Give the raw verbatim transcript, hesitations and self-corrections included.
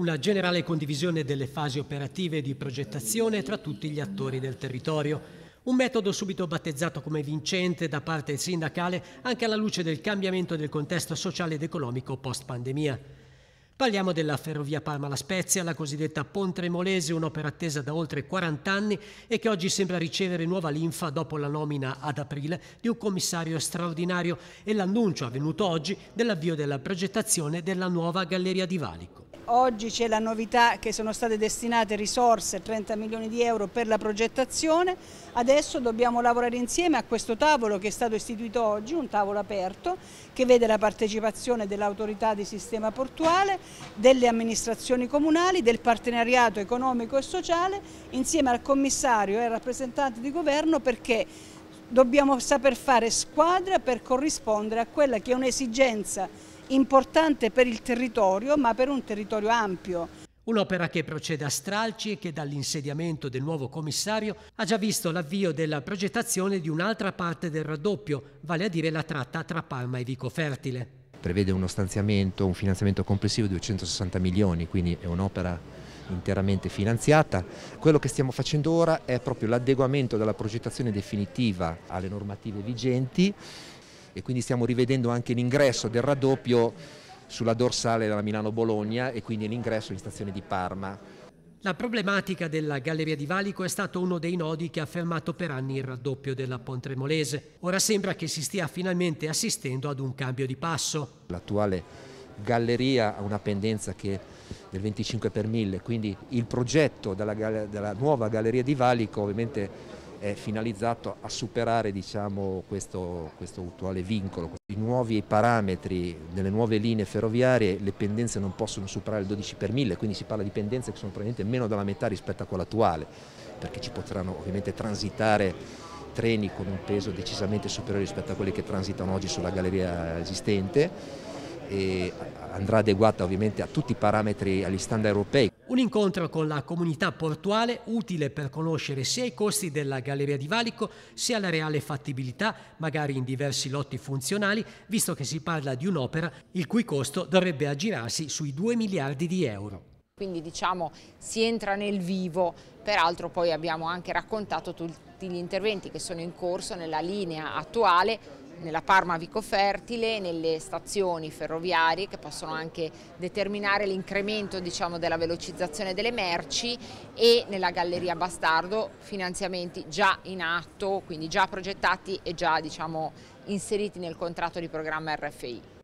una generale condivisione delle fasi operative di progettazione tra tutti gli attori del territorio. Un metodo subito battezzato come vincente da parte sindacale anche alla luce del cambiamento del contesto sociale ed economico post-pandemia. Parliamo della ferrovia Parma-La Spezia, la cosiddetta Pontremolese, un'opera attesa da oltre quaranta anni e che oggi sembra ricevere nuova linfa dopo la nomina ad aprile di un commissario straordinario e l'annuncio avvenuto oggi dell'avvio della progettazione della nuova Galleria di Valico. Oggi c'è la novità che sono state destinate risorse, trenta milioni di euro per la progettazione. Adesso dobbiamo lavorare insieme a questo tavolo che è stato istituito oggi, un tavolo aperto che vede la partecipazione dell'autorità di sistema portuale, delle amministrazioni comunali, del partenariato economico e sociale, insieme al commissario e al rappresentante di governo, perché dobbiamo saper fare squadra per corrispondere a quella che è un'esigenza importante per il territorio, ma per un territorio ampio. Un'opera che procede a stralci e che dall'insediamento del nuovo commissario ha già visto l'avvio della progettazione di un'altra parte del raddoppio, vale a dire la tratta tra Parma e Vico Fertile. Prevede uno stanziamento, un finanziamento complessivo di duecentosessanta milioni, quindi è un'opera interamente finanziata. Quello che stiamo facendo ora è proprio l'adeguamento della progettazione definitiva alle normative vigenti e quindi stiamo rivedendo anche l'ingresso del raddoppio sulla dorsale della Milano-Bologna e quindi l'ingresso in stazione di Parma. La problematica della Galleria di Valico è stato uno dei nodi che ha fermato per anni il raddoppio della Pontremolese. Ora sembra che si stia finalmente assistendo ad un cambio di passo. L'attuale galleria ha una pendenza che è del venticinque per mille, quindi il progetto della, della nuova Galleria di Valico ovviamente è finalizzato a superare, diciamo, questo, questo attuale vincolo. I nuovi parametri delle nuove linee ferroviarie, le pendenze non possono superare il dodici per mille, quindi si parla di pendenze che sono probabilmente meno della metà rispetto a quella attuale, perché ci potranno ovviamente transitare treni con un peso decisamente superiore rispetto a quelli che transitano oggi sulla galleria esistente, e andrà adeguata ovviamente a tutti i parametri, agli standard europei. Un incontro con la comunità portuale utile per conoscere sia i costi della Galleria di Valico sia la reale fattibilità, magari in diversi lotti funzionali, visto che si parla di un'opera il cui costo dovrebbe aggirarsi sui due miliardi di euro. Quindi diciamo si entra nel vivo, peraltro poi abbiamo anche raccontato tutti gli interventi che sono in corso nella linea attuale, nella Parma Vico Fertile, nelle stazioni ferroviarie che possono anche determinare l'incremento, diciamo, della velocizzazione delle merci, e nella Galleria Bastardo finanziamenti già in atto, quindi già progettati e già, diciamo, inseriti nel contratto di programma R F I.